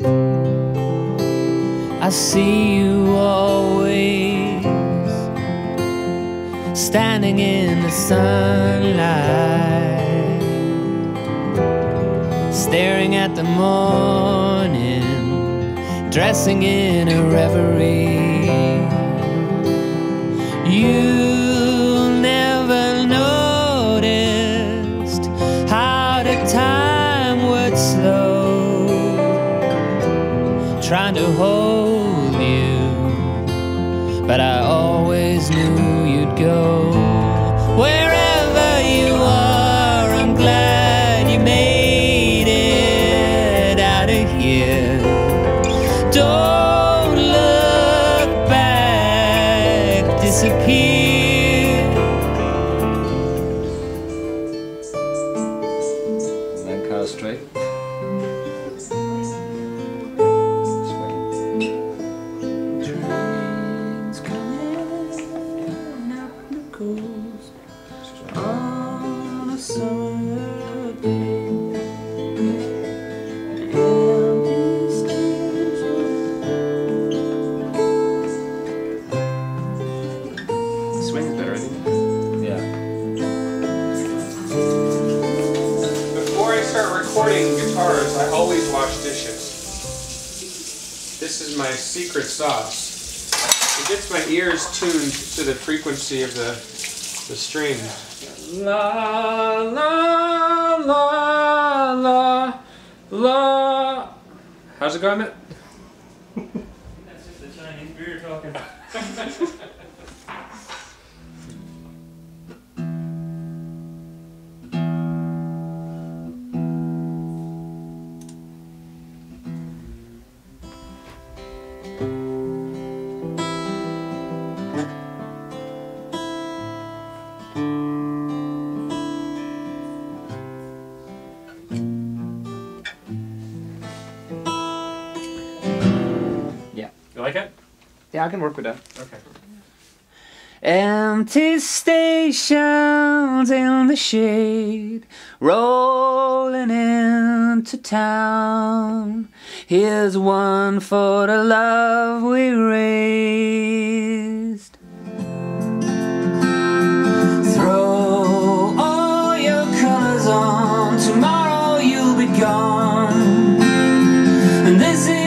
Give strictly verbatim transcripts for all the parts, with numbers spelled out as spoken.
I see you always standing in the sunlight, staring at the morning, dressing in a reverie. You never noticed how the time would slow, trying to hold you, but I always knew you'd go. Wherever you are, I'm glad you made it out of here. Don't look back, disappear. That car straight. Trains coming up the coast on a summer day. Swing is better, I think. Yeah. Before I start recording guitars, I always wash dishes. This is my secret sauce. It gets my ears tuned to the frequency of the the strings. La la la la la. How's it going, Emmett? That's just the Chinese beer talking. You like it? Yeah, I can work with that. Okay. Empty stations in the shade, rolling into town. Here's one for the love we raised. Throw all your colors on, tomorrow you'll be gone. And this is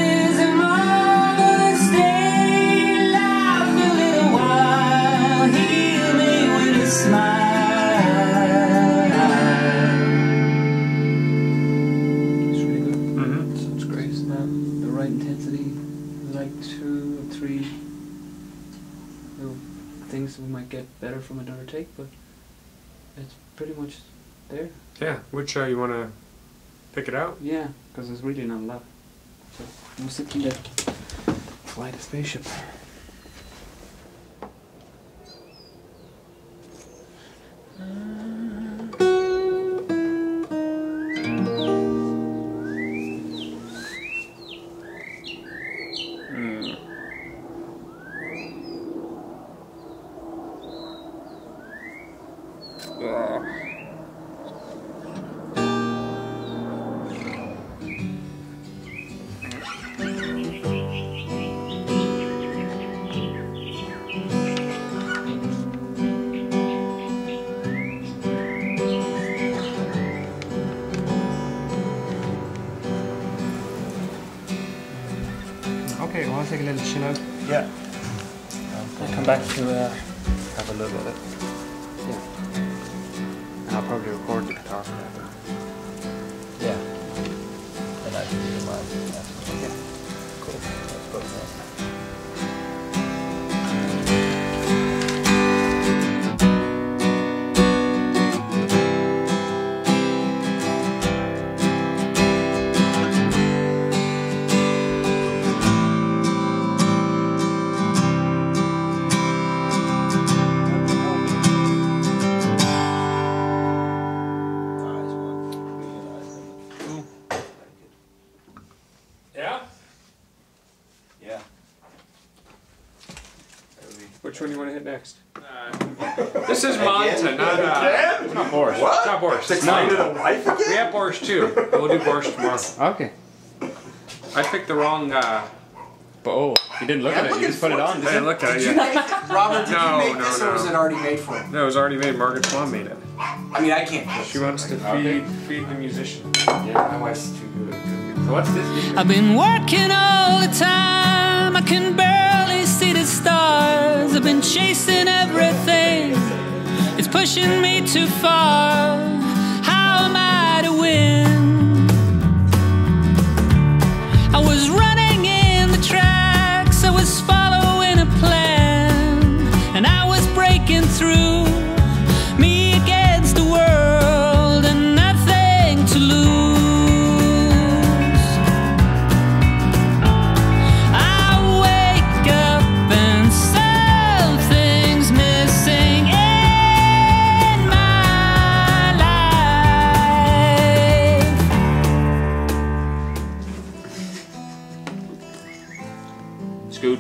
things we might get better from another take, but it's pretty much there. Yeah, which uh, you want to pick it out? Yeah, because there's really not a lot. So we'll sit in there, fly the spaceship. Okay, well, I'll take a little chill out. Yeah. I'll come back to uh, Have a look at it. yeah, and I'll probably record the guitar for that. Yeah. And I can do mine. Yeah. Cool. Let's go then. Yeah? Yeah. Which one do you want to hit next? Uh, this is Manta, not uh, Not Boris. What? not Borscht. Six nine to the wife again? We have Borscht too. We'll do Borscht tomorrow. Okay. I picked the wrong. Uh, Oh, you didn't look Yeah, at it. look You at just put it it. on. I Did didn't you? look at it Did you yet. make, Robert, did No, you make no, this no. or was it already made for him? No, it was already made. Margaret Swan made it. I mean, I can't cook. She wants to Okay. feed feed the musician. Yeah, my wife's too good. Too good. So what's this? I've been working all the time, I can barely see the stars. I've been chasing everything, it's pushing me too far. How am I to win? I was running in the tracks, I was following a plan, and I was breaking through, me against the world and nothing to lose. Scoot.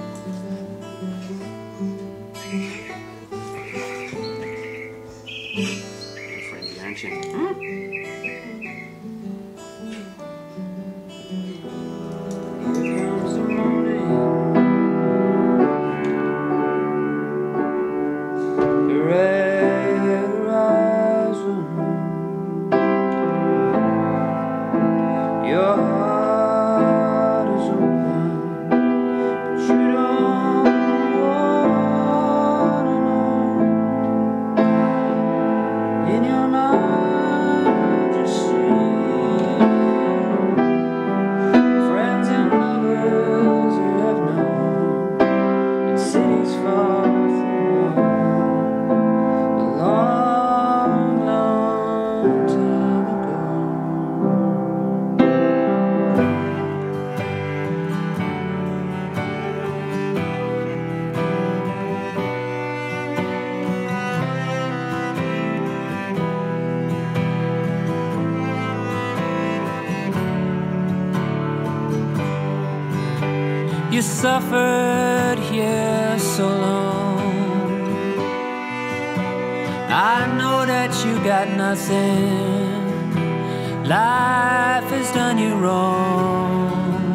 Friendly, aren't you? Your heart is open, but you don't wanna know. In your mind, you see friends and lovers you have known in cities far from home, a long, long time ago. You suffered here so long, I know that you got nothing. Life has done you wrong,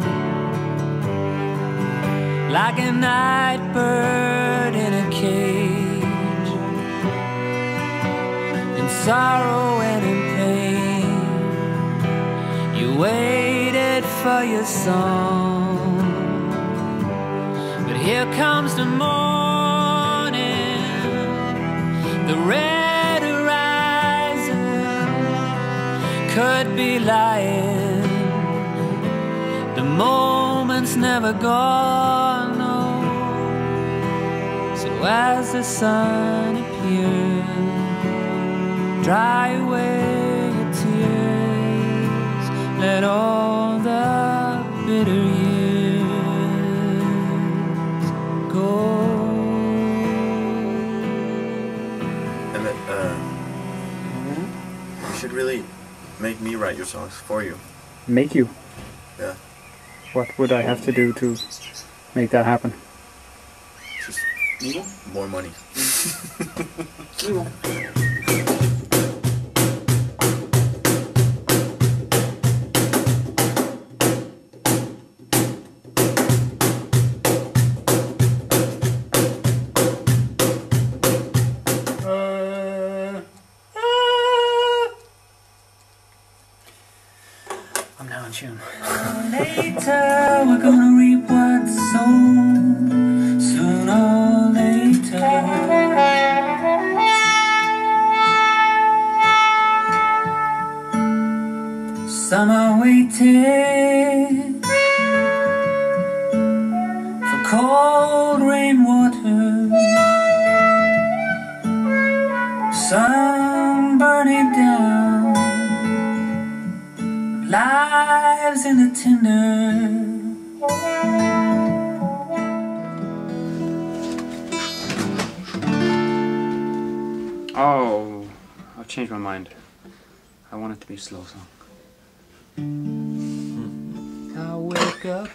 like a night bird in a cage, in sorrow and in pain. You waited for your song, but here comes the morning, the red horizon could be lying. The moment's never gone, no. So as the sun appears, dry away your tears, let all the bitter years go. Emmett, uh, you should really make me write your songs for you. Make you? Yeah. What would I have to do to make that happen? Just more money. I'm now in tune. Later, we're gonna reap what's sown. Sooner or later. Some are waiting for cold rainwater. Sun burning down, lives in the tinder. Oh, I've changed my mind. I want it to be a slow song. I wake up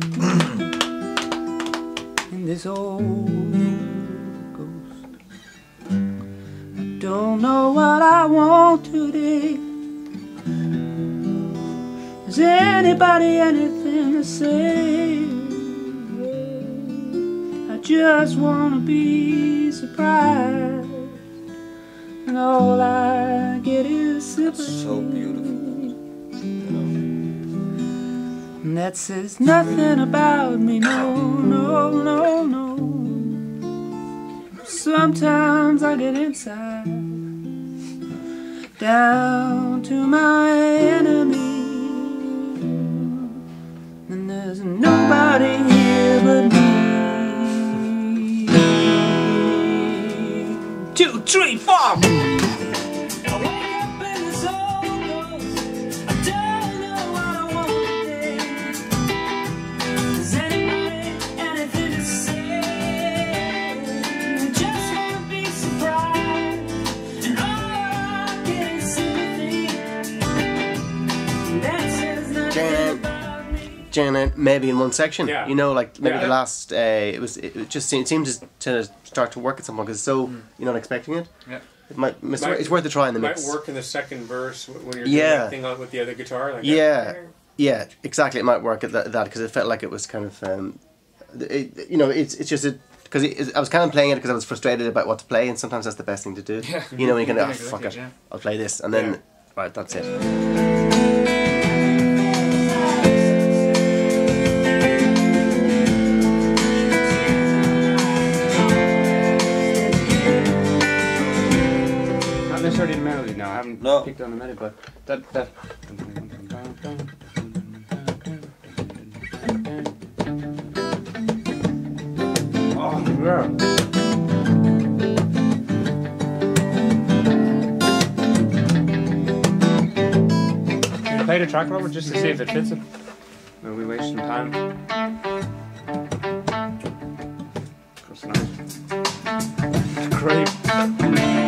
in this old ghost. I don't know what I want today. Has anybody anything to say? I just wanna be surprised, and all I get is sympathy. It's so beautiful. And that says nothing about me, no, no, no, no. Sometimes I get inside, down to my enemy, and there's nobody here but me. Two, three, four. Janet, maybe in one section, Yeah. you know, like maybe Yeah. the last, uh, it was, it just seemed, it seemed to, to start to work at some point because it's so, Mm. you're not expecting it. Yeah. It might, it's, Might- it's worth a try in the Might mix. work in the second verse when you're Yeah. doing that thing on with the other guitar. Like Yeah, that. yeah, exactly. It might work at that because it felt like it was kind of, um, it, you know, it's it's just a. Because I was kind of playing it because I was frustrated about what to play, and sometimes that's the best thing to do. Yeah. You know, when you kind of, Yeah, oh, fuck exactly, it, yeah. I'll play this, and then, Yeah. right, that's it. Not necessarily the melody now. I haven't No. picked on the melody, but that that. Oh yeah. Can you play the track, Robert, just to see if it fits it? Will we waste some time? That's nice. Great.